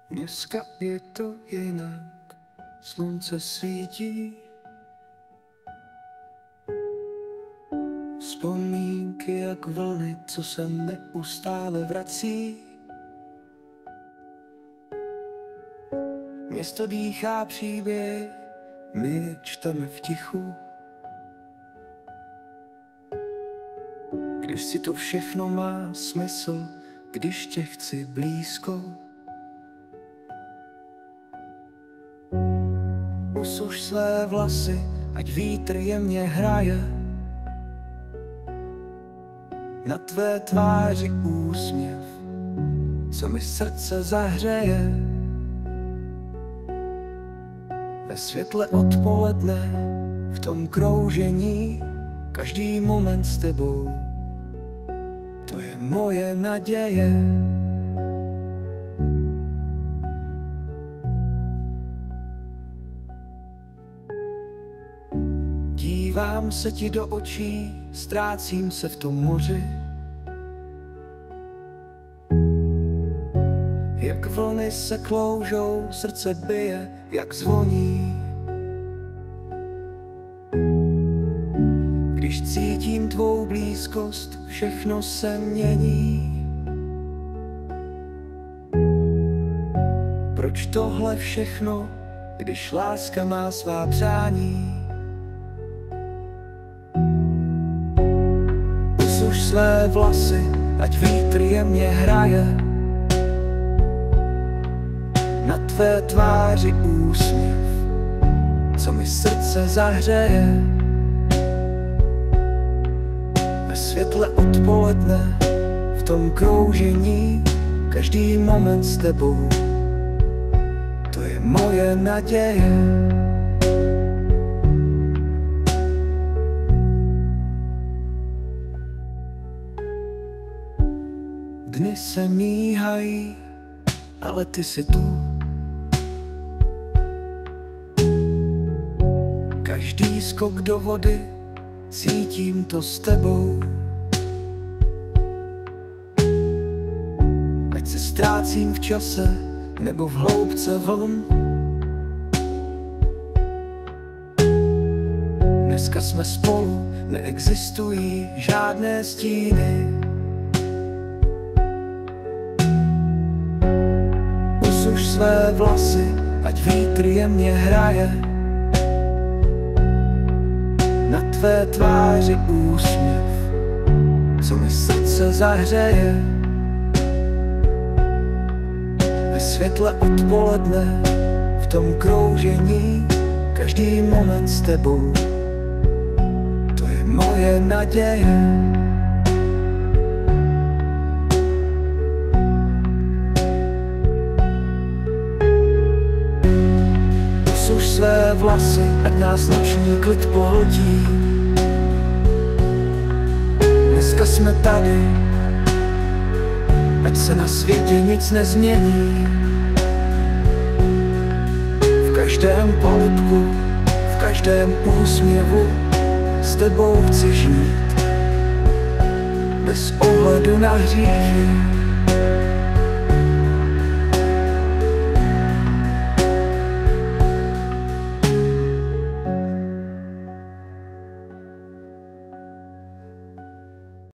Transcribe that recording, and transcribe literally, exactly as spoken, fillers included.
Dneska je to jinak, slunce svítí. Vzpomínky jak vlny, co se neustále vrací. Město dýchá příběh, my je čteme v tichu. Když si to všechno má smysl, když tě chci blízko. Usuš své vlasy, ať vítr jemně hraje. Na tvé tváři úsměv, co mi srdce zahřeje. Ve světle odpoledne, v tom kroužení, každý moment s tebou, to je moje naděje. Dívám se ti do očí, ztrácím se v tom moři. Jak vlny se kloužou, srdce bije, jak zvoní. Když cítím tvou blízkost, všechno se mění. Proč tohle všechno, když láska má svá přání? Usuš své vlasy, ať vítr jemně hraje. Na tvé tváři úsměv, co mi srdce zahřeje. Ve světle odpoledne, v tom kroužení, každý moment s tebou, to je moje naděje. Dny se míhají, ale ty jsi tu. Každý skok do vody, cítím to s tebou. Ať se ztrácím v čase, nebo v hloubce vln. Dneska jsme spolu, neexistují žádné stíny. Usuš své vlasy, ať vítr jemně hraje. Na tvé tváři úsměv, co mi srdce zahřeje. Ve světle odpoledne, v tom kroužení, každý moment s tebou, to je moje naděje. Usuš své vlasy, ať nás noční klid pohltí. Dneska jsme tady, ať se na světě nic nezmění. V každém polibku, v každém úsměvu s tebou chci žít, bez ohledu na hříchy.